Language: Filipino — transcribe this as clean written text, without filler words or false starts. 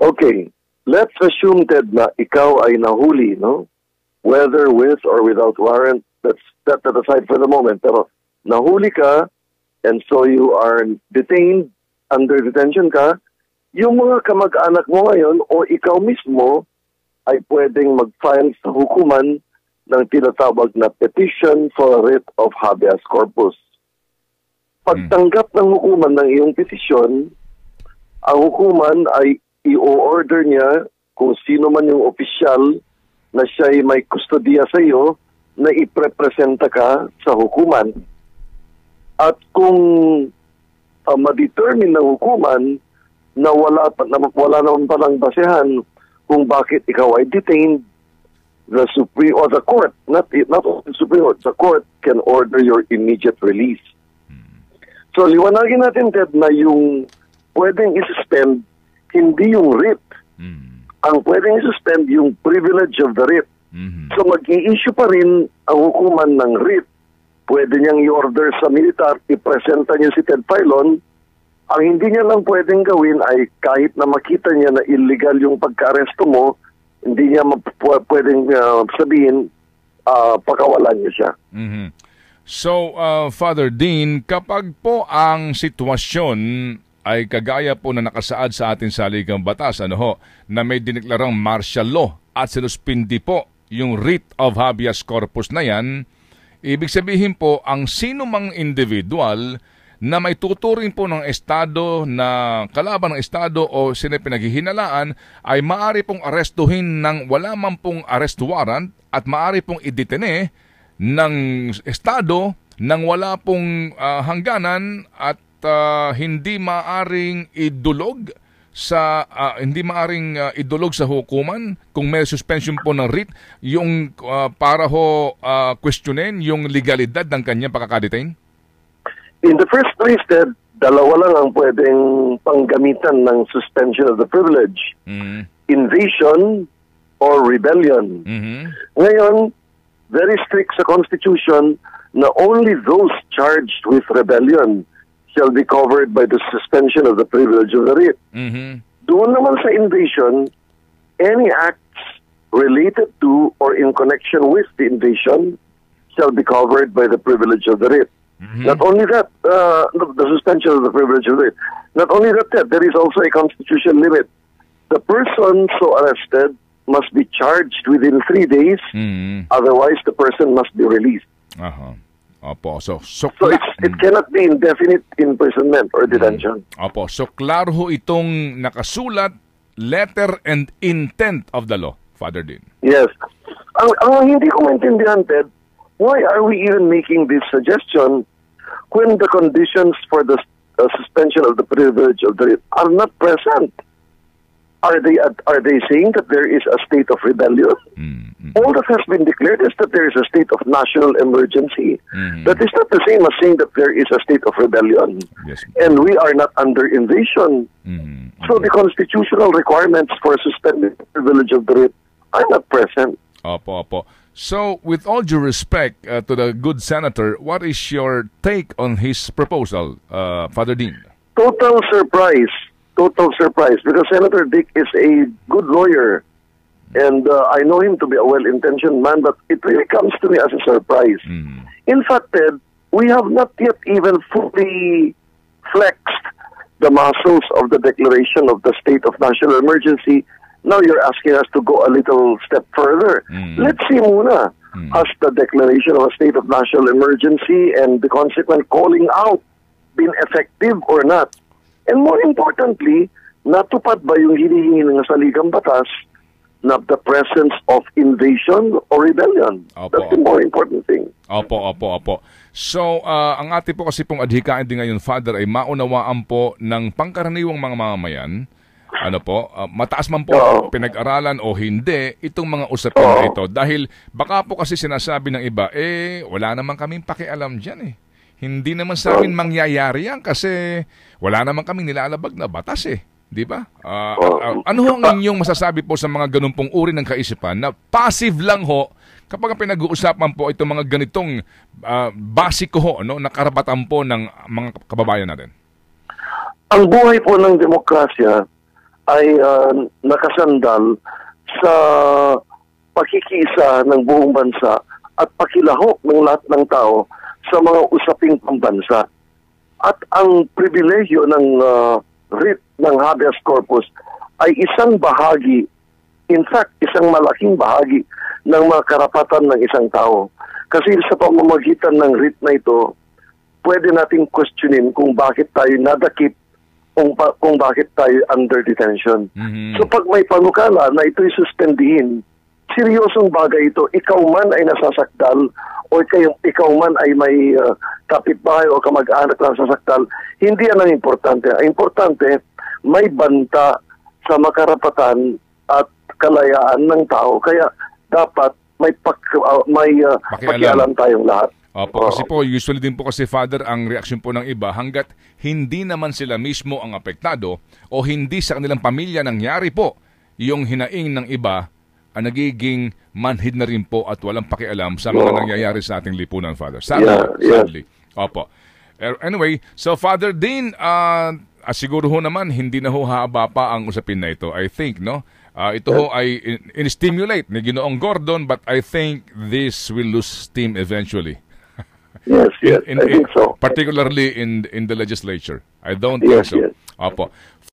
Okay, let's assume, Ted, na ikaw ay nahuli, no? Whether with or without warrant, let's set that aside for the moment. Pero nahuli ka, and so you are detained, under detention ka, yung mga kamag-anak mo ngayon o ikaw mismo ay pwedeng mag-file sa hukuman ng tinatawag na petition for a writ of habeas corpus. Pagtanggap ng hukuman ng iyong petisyon, ang hukuman ay i-order niya kung sino man yung opisyal na siya ay may kustodiya sa iyo na iprepresenta ka sa hukuman. At kung ma-determine ng hukuman na wala naman palang basehan kung bakit ikaw ay detained, the Supreme or the court, not only the Supreme Court, the court can order your immediate release. So liwanagin natin, Ted, na yung pwedeng isuspend hindi yung writ. Ang pwedeng isuspend yung privilege of the writ. So mag-i-issue pa rin ang hukuman ng writ. Pwede niyang i-order sa militar, i-presenta niya si Ted Filon. Ang hindi niya lang pwedeng gawin ay kahit na makita niya na illegal yung pagka-aresto mo, hindi niya pwedeng sabihin, pakawalan niya siya. So, Father Dean, kapag po ang sitwasyon ay kagaya po na nakasaad sa ating saligang batas, na may dineklarang martial law at sinuspindi po yung writ of habeas corpus na yan, ibig sabihin po, ang sino mang individual na may tuturing po ng Estado na kalaban ng Estado o sila pinaghihinalaan ay maaari pong arestuhin ng wala man pong arrest warrant at maaari pong idetene ng Estado nang wala pong hangganan at hindi maaring idulog sa idulog sa hukuman kung may suspension po ng writ yung para ho questionin yung legalidad ng kanyang pagkakadetain? In the first place, Ted, dalawa lang ang pwedeng panggamitan ng suspension of the privilege. Invasion or rebellion. Ngayon, very strict sa Constitution na only those charged with rebellion shall be covered by the suspension of the privilege of the writ. Doon naman sa invasion, any acts related to or in connection with the invasion shall be covered by the privilege of the writ. Not only that, the suspension of the privilege of the writ. Not only that, there is also a constitutional limit. The person so arrested must be charged within 3 days, otherwise the person must be released. Opo. So it cannot be indefinite imprisonment or detention. Opo. So klaro ho itong nakasulat, letter and intent of the law, Father Dean. Yes. Ang hindi ko maintindihan, Ted, why are we even making this suggestion when the conditions for the suspension of the privilege of the writ are not present? Are they saying that there is a state of rebellion? All that has been declared is that there is a state of national emergency. That is not the same as saying that there is a state of rebellion. Yes. And we are not under invasion. So the constitutional requirements for suspending the privilege of the writ are not present. Opo. So, with all due respect to the good senator, what is your take on his proposal, Father Dean? Total surprise, because Senator Dick is a good lawyer, and I know him to be a well-intentioned man, but it really comes to me as a surprise. In fact, Ted, we have not yet even fully flexed the muscles of the declaration of the state of national emergency. Now you're asking us to go a little step further. Let's see muna, has the declaration of a state of national emergency and the consequent calling out been effective or not? And more importantly, natupad ba yung hinihingi ng saligang batas na the presence of invasion or rebellion? That's the more important thing. Opo. So, ang ating po kasi pong adhikain din ngayon, Father, ay maunawaan po ng pangkaraniwang mga mamamayan, mataas man po pinag-aralan o hindi, itong mga usapin na ito. Dahil baka po kasi sinasabi ng iba, wala naman kaming pakialam dyan Hindi naman sa amin mangyayari yan kasi wala naman kaming nilalabag na batas Di ba? Ano ang inyong masasabi po sa mga ganun pong uri ng kaisipan na passive lang kapag pinag-uusapan po itong mga ganitong basiko na karapatan po ng mga kababayan natin? Ang buhay po ng demokrasya ay nakasandal sa pakikisa ng buong bansa at pakilahok ng lahat ng tao sa mga usaping pambansa. At ang pribilehyo ng writ ng habeas corpus ay isang bahagi, in fact, isang malaking bahagi ng mga karapatan ng isang tao. Kasi sa pamamagitan ng writ na ito, pwede nating questionin kung bakit tayo nadakip, kung bakit tayo under detention. So pag may panukala na ito'y suspendihin, seryosong bagay ito, ikaw man ay nasasakdal o ikaw man ay may kapitbahay o kamag-anak na nasasakdal, hindi yan ang importante. Ang importante, may banta sa makarapatan at kalayaan ng tao. Kaya dapat may pakialam tayong lahat. Opo, kasi po, usually din po kasi, Father, ang reaksyon po ng iba, hanggat hindi naman sila mismo ang apektado o hindi sa kanilang pamilya nangyari po yung hinaing ng iba, ang nagiging manhid na rin po at walang pakialam sa mga nangyayari sa ating lipunan, Father. Sadly. Opo. Anyway, so Father Dean, siguro ho naman, hindi na ho haba pa ang usapin na ito. I think, no? Ito ho ay in-stimulate ni Ginoong Gordon, but I think this will lose steam eventually. Yes, I think so. Particularly in the legislature. I don't think so. Opo.